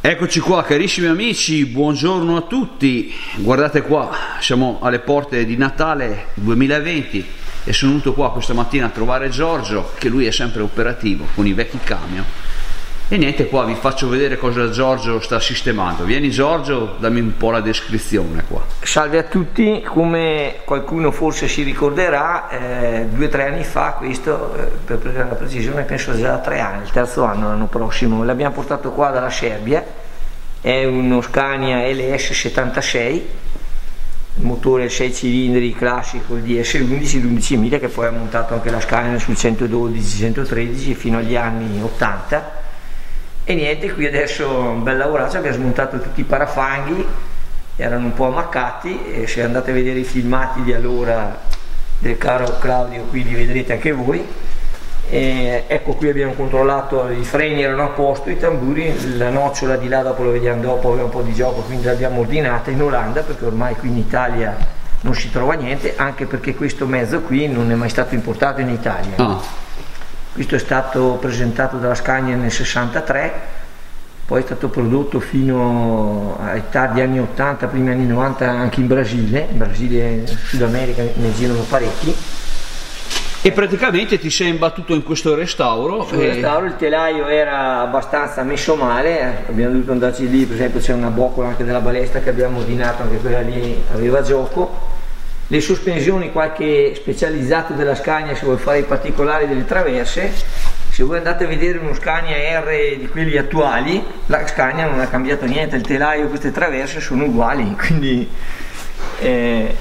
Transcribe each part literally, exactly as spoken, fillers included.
Eccoci qua carissimi amici, buongiorno a tutti. Guardate qua, siamo alle porte di Natale duemilaventi e sono venuto qua questa mattina a trovare Giorgio, che lui è sempre operativo con i vecchi camion. E niente, qua vi faccio vedere cosa Giorgio sta sistemando. Vieni Giorgio, dammi un po' la descrizione qua. Salve a tutti, come qualcuno forse si ricorderà, eh, due o tre anni fa, questo eh, per prendere la precisione penso già da tre anni, il terzo anno l'anno prossimo, l'abbiamo portato qua dalla Serbia. È uno Scania L S settantasei, il motore sei cilindri classico, il D S undici, l'undicimila, che poi ha montato anche la Scania sul centododici, centotredici fino agli anni ottanta. E niente, qui adesso un bel lavorato, abbiamo smontato tutti i parafanghi, erano un po' ammaccati, e se andate a vedere i filmati di allora del caro Claudio qui li vedrete anche voi. E ecco, qui abbiamo controllato, i freni erano a posto, i tamburi, la nocciola di là dopo lo vediamo dopo, aveva un po' di gioco, quindi l'abbiamo ordinata in Olanda, perché ormai qui in Italia non si trova niente, anche perché questo mezzo qui non è mai stato importato in Italia. Oh. Questo è stato presentato dalla Scania nel sessantatré, poi è stato prodotto fino ai tardi anni ottanta, primi anni novanta anche in Brasile, in Brasile, Sud America ne girano parecchi. E praticamente ti sei imbattuto in questo restauro? Sul e... restauro il telaio era abbastanza messo male, abbiamo dovuto andarci lì, per esempio c'è una boccola anche della balestra che abbiamo ordinato, anche quella lì aveva gioco. Le sospensioni, qualche specializzato della Scania se vuole fare i particolari delle traverse. Se voi andate a vedere uno Scania R di quelli attuali, la Scania non ha cambiato niente, il telaio e queste traverse sono uguali, quindi eh,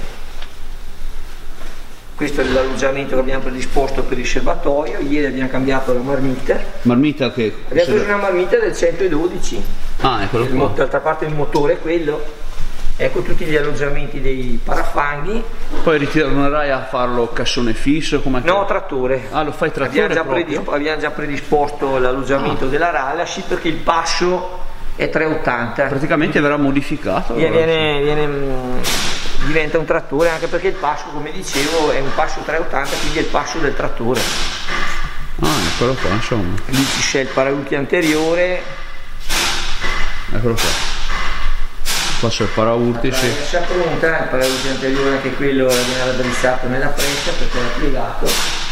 questo è l'alloggiamento che abbiamo predisposto per il serbatoio. Ieri abbiamo cambiato la marmita. Marmita che? Abbiamo preso una marmita del centododici. Ah, eccolo qua. D'altra parte il motore è quello. Ecco tutti gli alloggiamenti dei parafanghi. Poi ritornerai a farlo cassone fisso? Come no, che... trattore. Ah, lo fai trattore abbiamo già, predisp abbiamo già predisposto l'alloggiamento ah. della ralla, sì, perché il passo è tre ottanta. Praticamente verrà modificato? Viene, viene, viene, diventa un trattore, anche perché il passo, come dicevo, è un passo tre ottanta, quindi è il passo del trattore. Ah, eccolo qua, insomma. Lì c'è il paraurti anteriore. Eccolo qua. Passo il paraurti, sì. È pronta, il paraurti anteriore anche quello l'abbiamo raddrizzato nella pressa perché era piegato.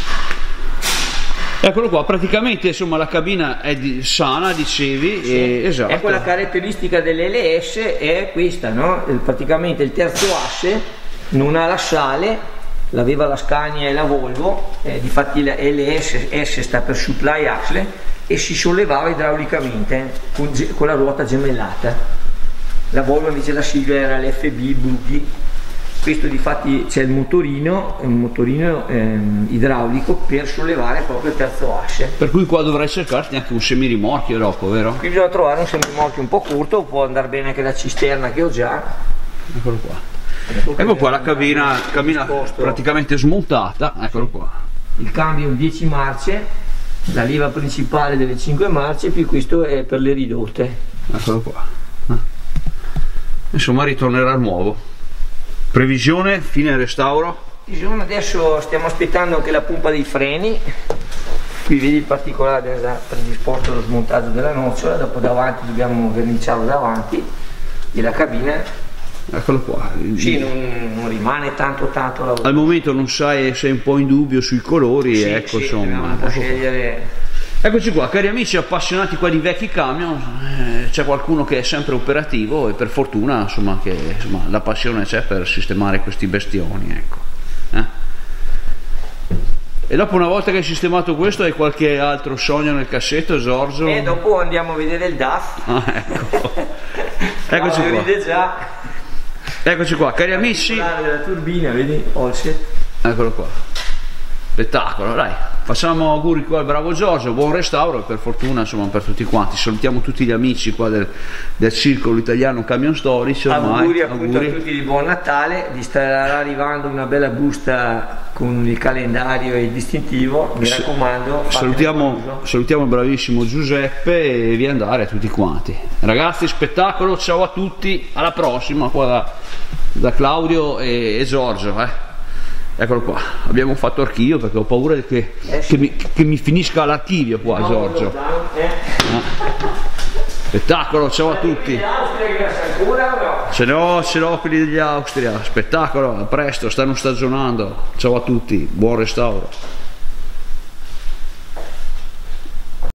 Eccolo qua, praticamente insomma la cabina è di, sana, dicevi, sì. E, esatto. Ecco, la caratteristica dell'L S è questa, no? Il, praticamente il terzo asse non ha la sale, l'aveva la Scania e la Volvo, eh, difatti la L S, S sta per Supply Axle, e si sollevava idraulicamente con, con la ruota gemellata. La Volvo invece la sigla era l'F B Buggy. Questo difatti c'è il motorino, un motorino ehm, idraulico per sollevare proprio il terzo asse. Per cui qua dovrai cercarti anche un semirimorchio dopo, vero? Qui bisogna trovare un semirimorchio un po' corto, può andare bene anche la cisterna che ho già. Eccolo qua. Ecco, ecco qua la cabina, cabina praticamente smontata, eccolo qua. Il cambio in dieci marce, la leva principale delle cinque marce, più questo è per le ridotte. Eccolo qua. Insomma ritornerà nuovo. Previsione, fine restauro? Adesso stiamo aspettando anche la pompa dei freni. Qui vedi il particolare, da predisposto lo smontaggio della nocciola, dopo davanti dobbiamo verniciarlo davanti della cabina. Eccolo qua. Sì, non, non rimane tanto tanto lavoro. Al momento non sai, sei un po' in dubbio sui colori, sì, ecco, sì, insomma. Ecco scegliere. Eccoci qua, cari amici appassionati qua di vecchi camion, eh, c'è qualcuno che è sempre operativo e per fortuna insomma che insomma, la passione c'è per sistemare questi bestioni, ecco. Eh? E dopo, una volta che hai sistemato questo, hai qualche altro sogno nel cassetto, Giorgio? E dopo andiamo a vedere il D A F. Ah, ecco. Eccoci qua. Ride già. Eccoci qua, cari amici. Della turbina, vedi? Offset. Eccolo qua. Spettacolo, dai. Facciamo auguri qua al bravo Giorgio, buon restauro e per fortuna insomma per tutti quanti. Salutiamo tutti gli amici qua del, del circolo italiano Camion Storici. Auguri appunto auguri a tutti di buon Natale, vi starà arrivando una bella busta con il calendario e il distintivo, mi raccomando. Salutiamo, salutiamo il bravissimo Giuseppe e via andare a tutti quanti. Ragazzi, spettacolo, ciao a tutti, alla prossima qua da, da Claudio e, e Giorgio. Eh. Eccolo qua, abbiamo fatto archivio perché ho paura che, eh sì. che, mi, che mi finisca l'archivio qua, no, Giorgio. Eh. Spettacolo, ciao a tutti. Ce l'ho, ce l'ho quelli degli Austria. Spettacolo, a presto, stanno stagionando. Ciao a tutti, buon restauro.